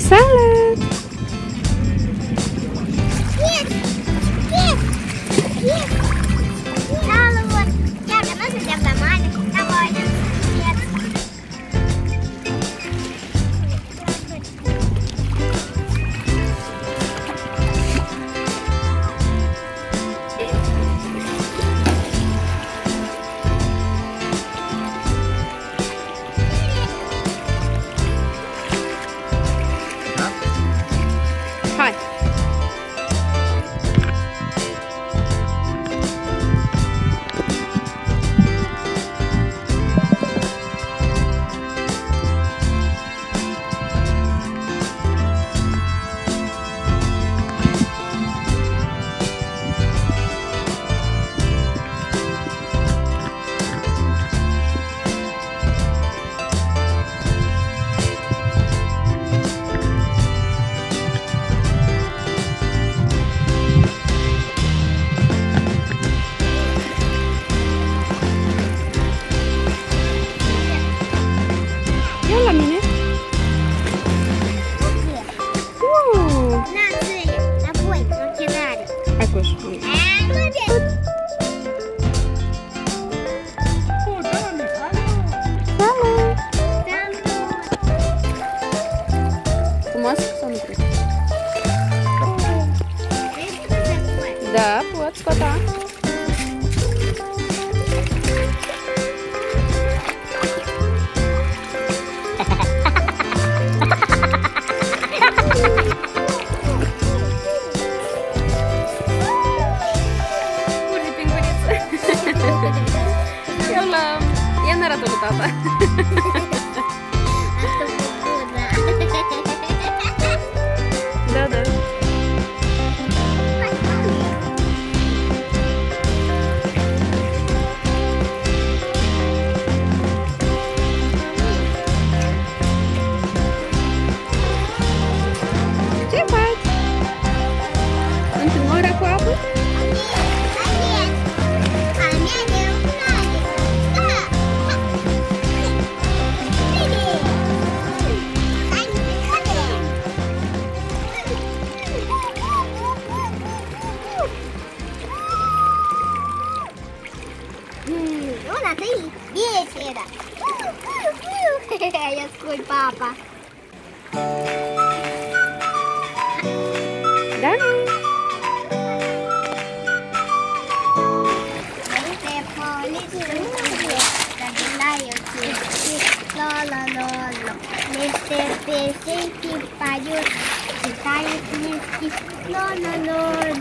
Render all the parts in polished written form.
Salut! Salut! Iată, noi suntem la mare, la voi. Hai! Ia la mine! Wow! Apoi, ochelari. Hai coș! Salut! Frumos sau nu cred? Da, pot scoata. Urzi pinguriță. Eu l-am... Ia n-arată lui tata. Da, da. Ce faci? Întâlnarea cu apă? Una, trei, 10 era. Eu ascult papa. Da, nu. Este poliție, dar de la eu ce lo. Este perfect pariu, ce tare este lo.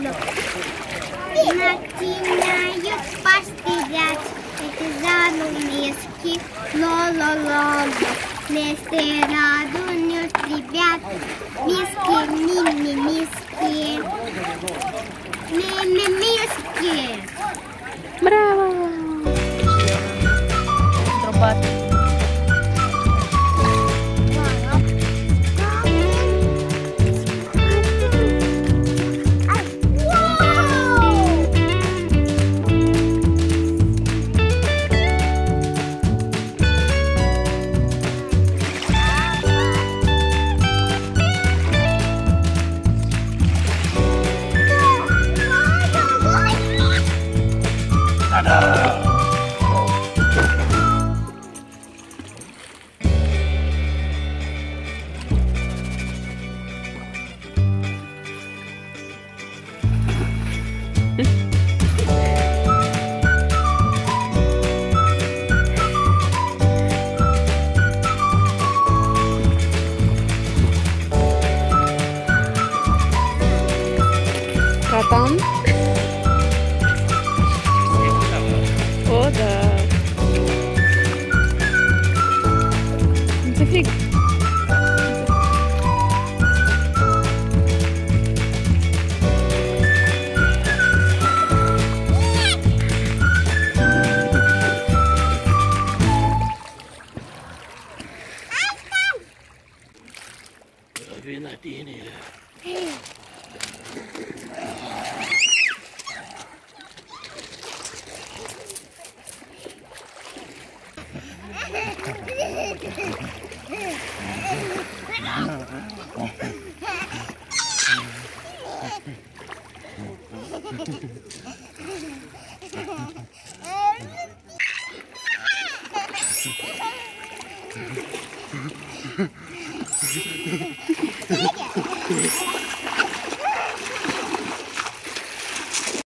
Natina eu pastigat, это занумески lo. Este радунюс, ребят, миски, миски. Bravo! Drobat. Tratăm. Take it.